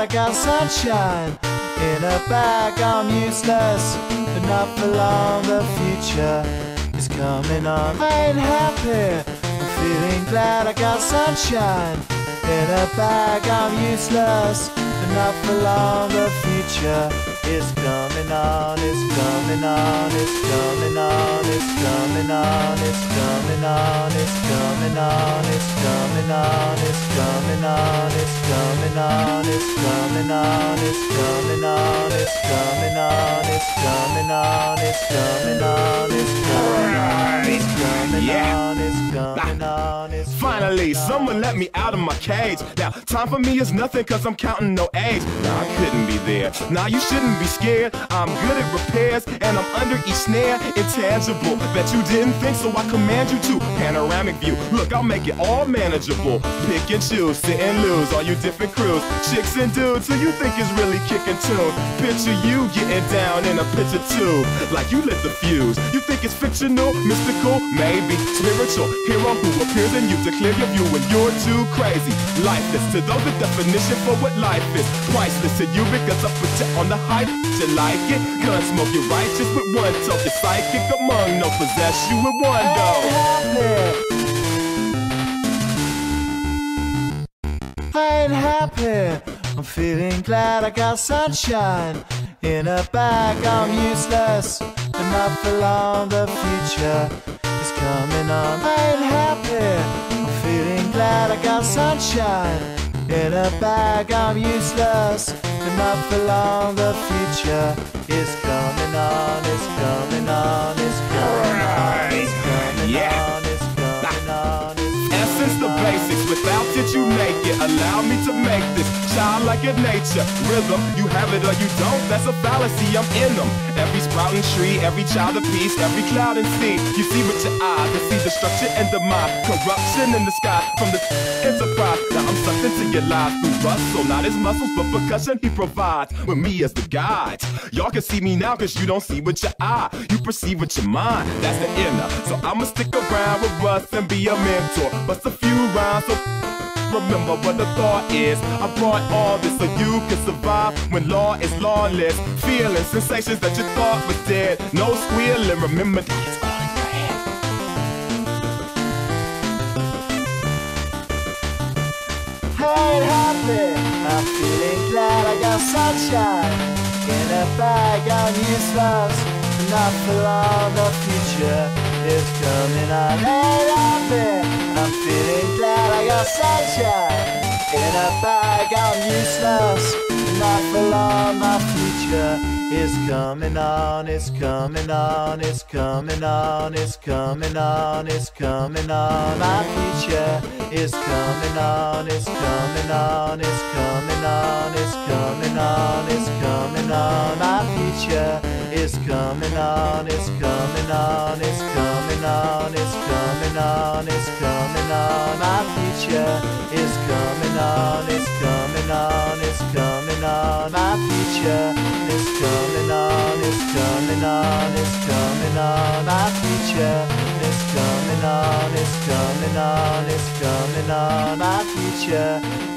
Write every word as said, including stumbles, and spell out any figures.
I got sunshine in a bag. I'm useless, but not for long. The future is coming on. I ain't happy, I'm feeling glad. I got sunshine in a bag. I'm useless, but not for long. The future is coming on, it's coming on, it's coming on, it's coming on, it's coming on, it's coming on, it's coming on, it's coming on, it's coming on, it's coming on, it's coming on, it's coming on, it's coming on, it's coming on, it's coming on, it's coming on, it's coming on, it's finally, someone let me out of my cage. Now, time for me is nothing cause I'm counting no age. Nah, I couldn't be there. Nah, you shouldn't be scared. I'm good at repairs and I'm under each snare. Intangible, bet you didn't think, so I command you to. Panoramic view, look, I'll make it all manageable. Pick and choose, sit and lose, all you different crews. Chicks and dudes who you think is really kicking tunes. Picture you getting down in a picture tube, like you lit the fuse. You think it's fictional, mystical, maybe spiritual. Hero who appears in you to clear your view when you're too crazy. Lifeless to those, the definition for what life is. Priceless to you because I put you on the hype. You like it? Gun smoke, you righteous with one toe. You're psychic among no possess you with one though. I ain't happy, I'm feeling glad. I got sunshine in a bag. I'm useless, but not for long. The future is coming on. I ain't happy, I'm feeling glad. I got sunshine in a bag. I'm useless, but not for long. The future is coming on. It's coming on. It's coming on. It's coming on. It's coming on. Essence the basics. Without it you make it. Allow me to make this childlike in nature. Rhythm, you have it or you don't. That's a fallacy. I'm in them. Every sprouting tree, every child of peace, every cloud and sea. You see with your eyes, you see destruction and demise, corruption in the sky from the enterprise. Now I'm sucked into your lives through rustle, not his muscles but percussion he provides with me as the guide. Y'all can see me now cause you don't see with your eye, you perceive with your mind. That's the inner. So I'ma stick around with Russ and be a mentor. Bust a few rhymes so remember what the thought is. I brought all this so you can survive when law is lawless. Feeling sensations that you thought was dead. No squealing, remember that it's all in your head. I ain't happy, I'm feeling glad. I got sunshine in a bag. I'm useless, not for long. The future is coming on. I ain't happy, I'm feeling glad. I got sunshine in a bag. I'm useless, not for long. My future is coming on. It's coming on. It's coming on. It's coming on. It's coming on. My future is coming on. It's coming on. It's coming on. It's coming on. It's coming on. My future is coming on. It's coming on. It's coming on. It's coming on. It's coming on. My future is coming on. It's coming on. It's coming on. My future is coming on. It's coming on. It's coming on. My future is coming on. It's coming on. It's coming on. My future